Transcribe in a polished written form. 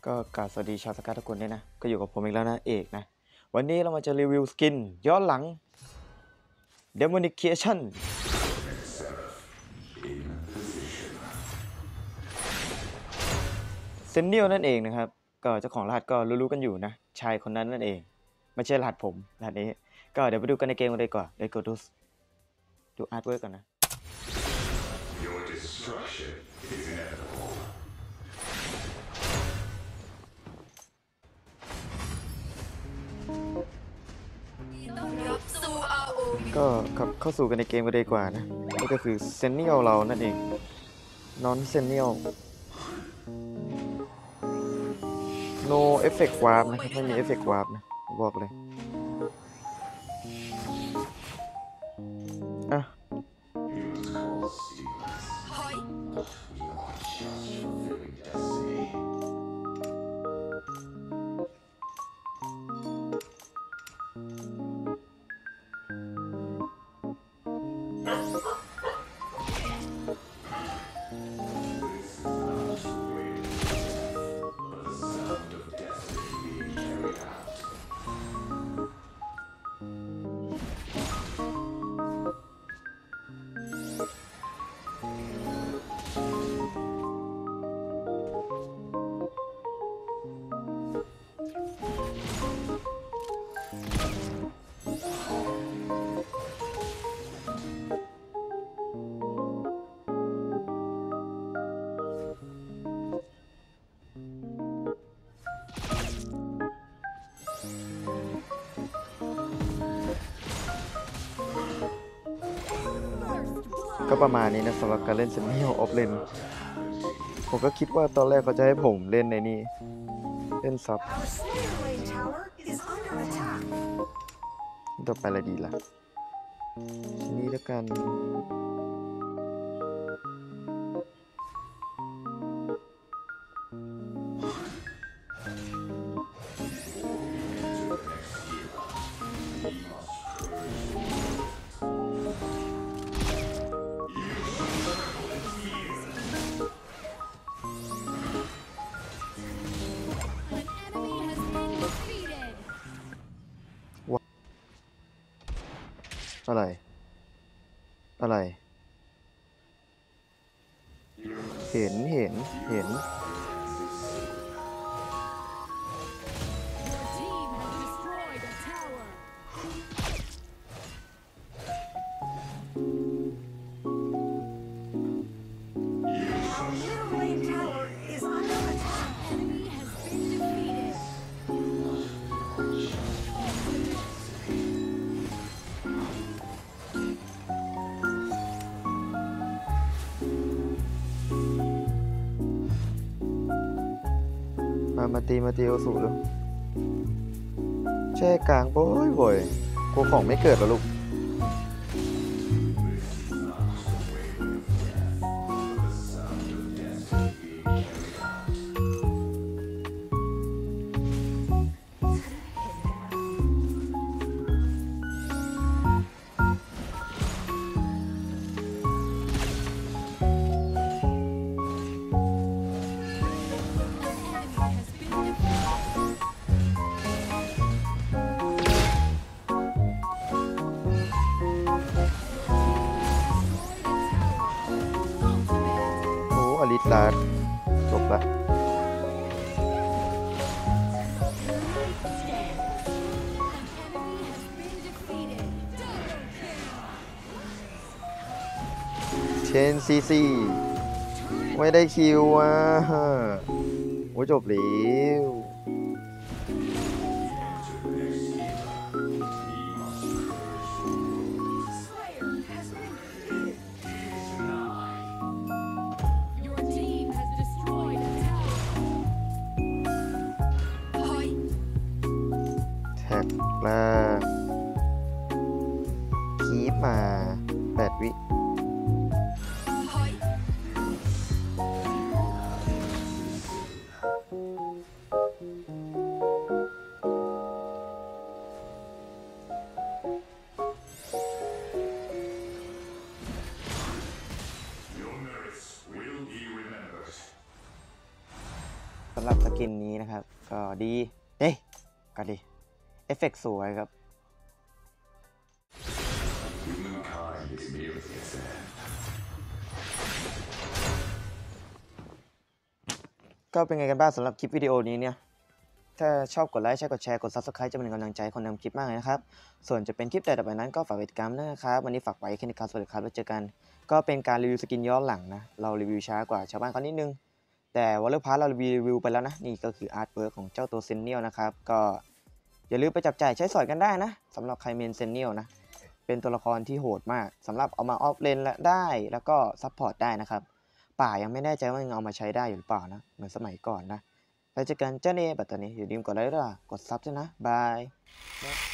ก็กราบสวัสดีชาวสกัดทุกคนด้วยนะก็อยู่กับผมอีกแล้วนะเอกนะวันนี้เรามาจะรีวิวสกินย้อนหลัง Demonication เซนเนียลนั่นเองนะครับก็เจ้าของรหัสก็รู้ๆกันอยู่นะชายคนนั้นนั่นเองไม่ใช่รหัสผมรหัสนี้ก็เดี๋ยวไปดูกันในเกมกันเลยก่อนเลยกดดูอาร์ตเวิร์กก่อนนะก็ขับเข้าสู่กันในเกมกันเลยกว่านะนี่ก็คือเซนเนียลเรานั่นเองนอนเซนเนียลno effect warp นะครับไม่มี effect warp นะบอกเลยอ่ะก็ประมาณนี้นะสำหรับการเล่นเซนเนียลออฟเลนผมก็คิดว่าตอนแรกเขาจะให้ผมเล่นในนี้เล่นซับต่อไปอะไรดีล่ะทีนี้แล้วกันอะไรเห็นมาตีโอสูดูแช่กลางบ่อยกลัวของไม่เกิดหรอลูกอลิสลาดจบละ10cc ไม่ได้คิวอ่ะโอ้จบแล้วแล้วคีปมา8 วิสำหรับสกินนี้นะนะครับก็ดีเด้ก็ดีเอฟเฟกต์สวยครับก็เป็นไงกันบ้างสำหรับคลิปวิดีโอนี้เนี่ยถ้าชอบกดไลค์ใช่กดแชร์กด Subscribe จะเป็นกำลังใจคนทำคลิปมากเลยนะครับส่วนจะเป็นคลิปแต่ต่อไปนั้นก็ฝากติดตามนะครับวันนี้ฝากไว้แค่นี้ครับสวัสดีครับแล้วเจอกันก็เป็นการรีวิวสกินย้อนหลังนะเรารีวิวช้ากว่าชาวบ้านเขานิดนึงแต่วอลเลย์พาร์ทเรารีวิวไปแล้วนะนี่ก็คืออาร์ตเวิร์กของเจ้าตัวเซนเนียลนะครับก็อย่าลืมไปจับจ่ายใช้สอยกันได้นะสำหรับใครเมนเซนเนียลนะเป็นตัวละครที่โหดมากสำหรับเอามาออฟเลนได้แล้วก็ซัพพอร์ตได้นะครับป่ายังไม่แน่ใจว่ายังเอามาใช้ได้อยู่หรือเปล่านะเหมือนสมัยก่อนนะแล้วเจอกันเจ้าเน่แบบตอนนี้อย่าลืมกดไลค์ด้วยกดซับด้วยนะบาย